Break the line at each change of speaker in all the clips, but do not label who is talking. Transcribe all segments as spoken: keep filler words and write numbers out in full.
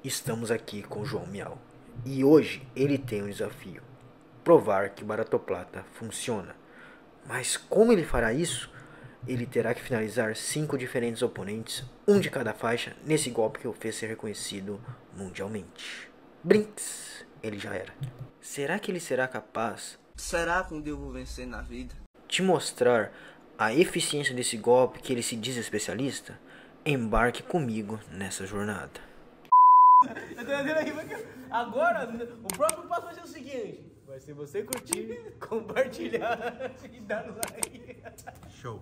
Estamos aqui com o João Miau e hoje ele tem um desafio: provar que o Baratoplata funciona. Mas como ele fará isso? Ele terá que finalizar cinco diferentes oponentes, um de cada faixa, nesse golpe que o fez ser reconhecido mundialmente. Brinks, ele já era. Será que ele será capaz?
Será que um dia eu vou vencer na vida?
De mostrar a eficiência desse golpe que ele se diz especialista? Embarque comigo nessa jornada.
Agora, o próximo passo vai ser o seguinte: vai ser você curtir, compartilhar e dar like.
Show.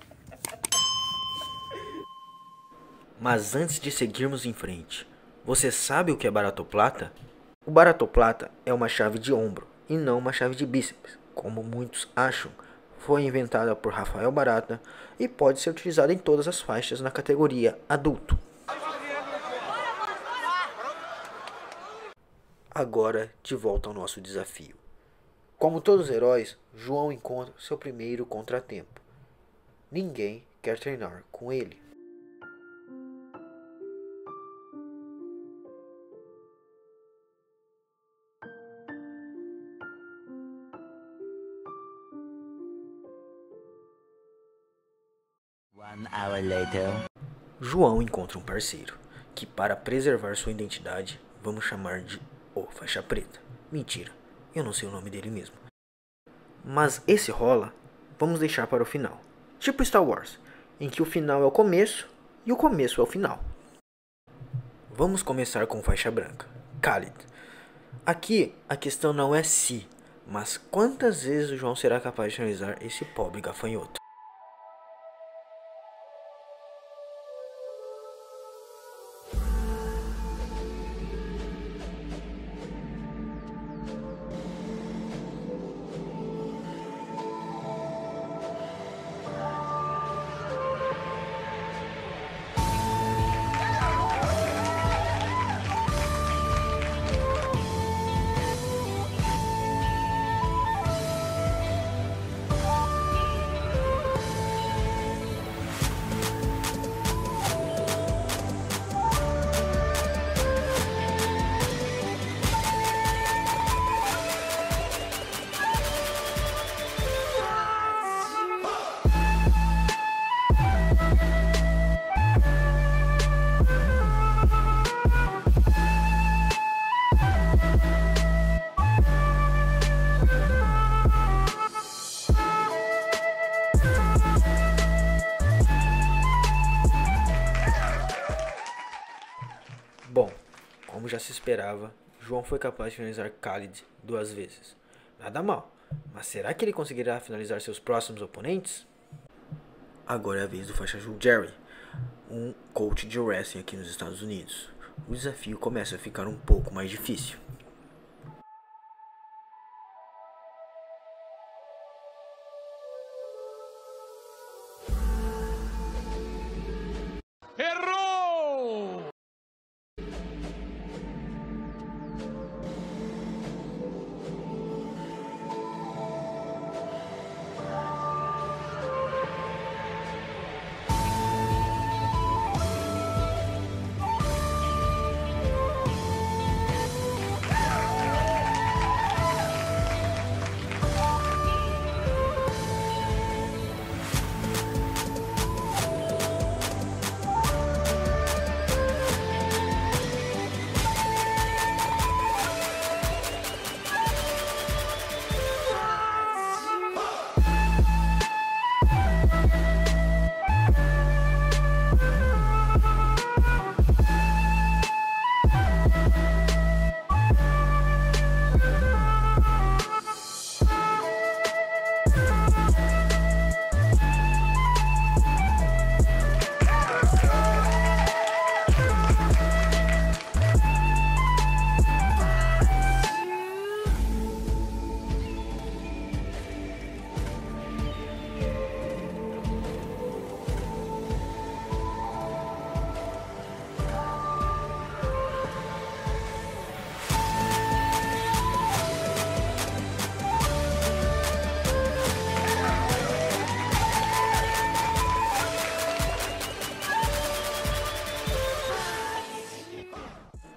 Mas antes de seguirmos em frente, você sabe o que é Baratoplata? O Baratoplata é uma chave de ombro e não uma chave de bíceps, como muitos acham. Foi inventada por Rafael Barata e pode ser utilizada em todas as faixas na categoria adulto. Agora, de volta ao nosso desafio. Como todos os heróis, João encontra seu primeiro contratempo. Ninguém quer treinar com ele.
One hour later.
João encontra um parceiro, que para preservar sua identidade, vamos chamar de O Faixa Preta. Mentira, eu não sei o nome dele mesmo. Mas esse rola, vamos deixar para o final. Tipo Star Wars, em que o final é o começo e o começo é o final. Vamos começar com faixa branca, Khalid. Aqui a questão não é se, mas quantas vezes o João será capaz de finalizar esse pobre gafanhoto. Bom, como já se esperava, João foi capaz de finalizar Khalid duas vezes. Nada mal, mas será que ele conseguirá finalizar seus próximos oponentes? Agora é a vez do faixa azul Jerry, um coach de wrestling aqui nos Estados Unidos. O desafio começa a ficar um pouco mais difícil.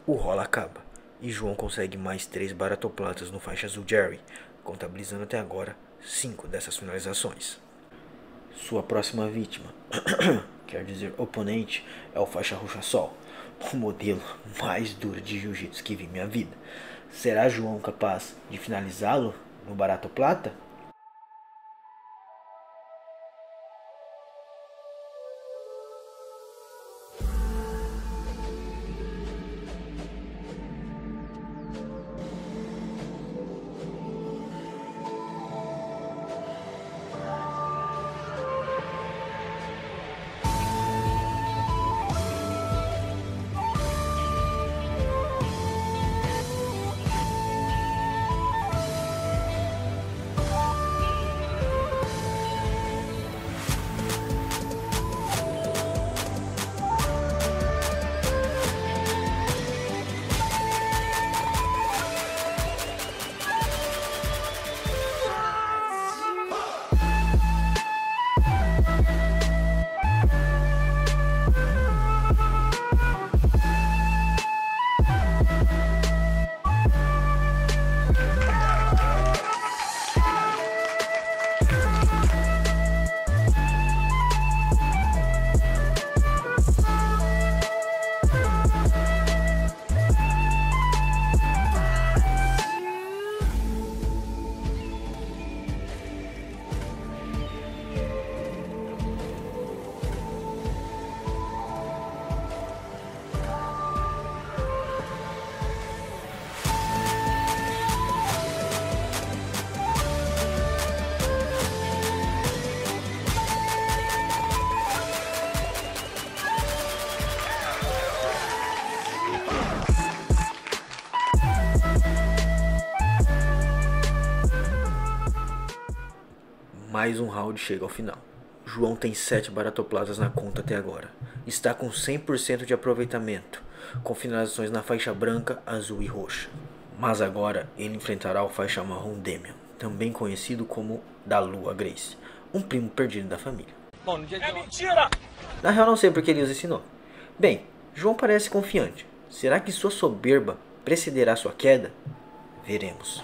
O rola acaba e João consegue mais três baratoplatas no faixa azul Jerry, contabilizando até agora cinco dessas finalizações. Sua próxima vítima, quer dizer oponente, é o faixa roxa Sol, o modelo mais duro de jiu-jitsu que vi em minha vida. Será João capaz de finalizá-lo no barato plata? Mais um round chega ao final. João tem sete baratoplatas na conta até agora. Está com cem por cento de aproveitamento, com finalizações na faixa branca, azul e roxa. Mas agora ele enfrentará o faixa marrom Demian, também conhecido como da Lua Grace, um primo perdido da família.
Bom, no dia de é mentira!
Na real não sei porque ele usa esse nome. Bem, João parece confiante. Será que sua soberba precederá sua queda? Veremos.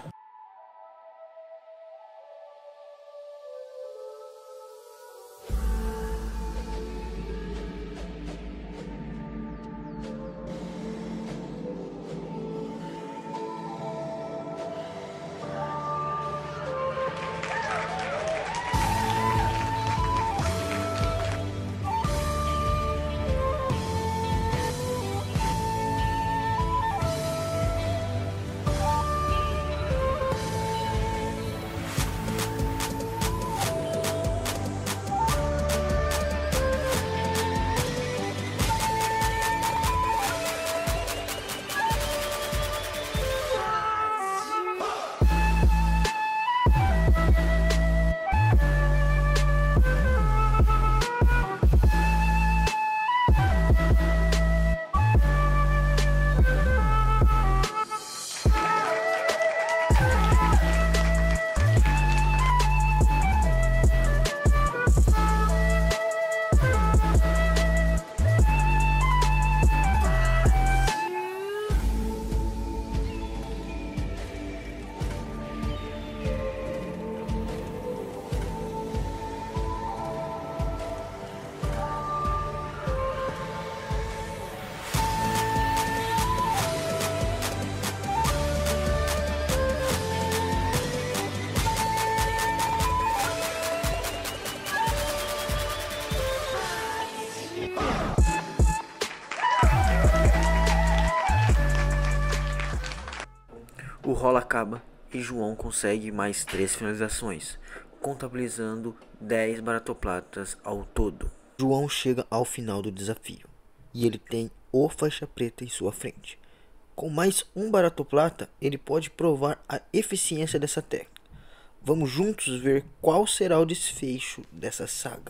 O rola acaba e João consegue mais três finalizações, contabilizando dez baratoplatas ao todo. João chega ao final do desafio e ele tem o faixa preta em sua frente. Com mais um baratoplata, ele pode provar a eficiência dessa técnica. Vamos juntos ver qual será o desfecho dessa saga.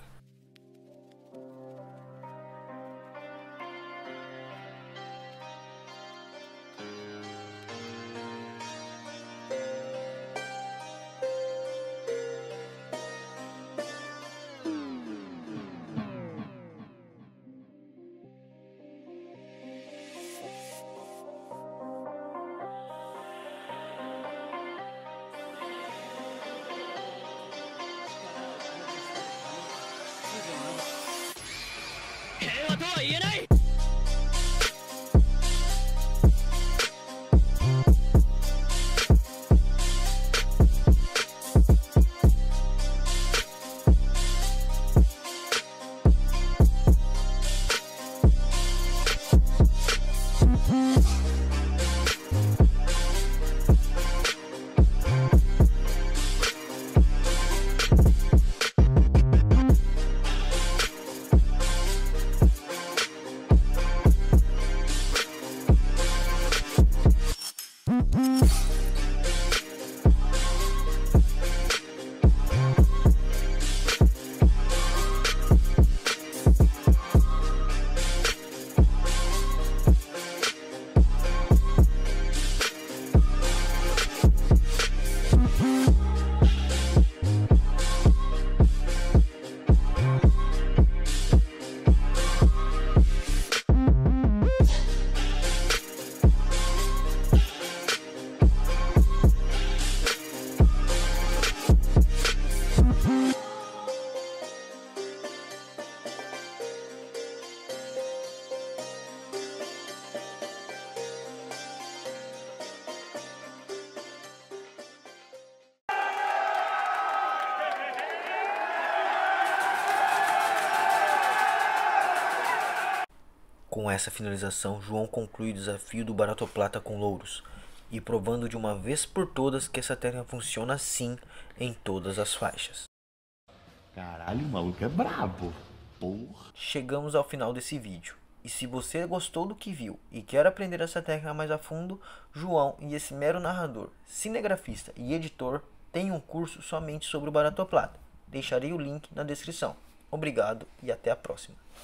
Com essa finalização, João conclui o desafio do Baratoplata com louros, e provando de uma vez por todas que essa técnica funciona assim em todas as faixas.
Caralho, o maluco é brabo. Porra.
Chegamos ao final desse vídeo, e se você gostou do que viu e quer aprender essa técnica mais a fundo, João e esse mero narrador, cinegrafista e editor têm um curso somente sobre o Baratoplata. Deixarei o link na descrição. Obrigado e até a próxima.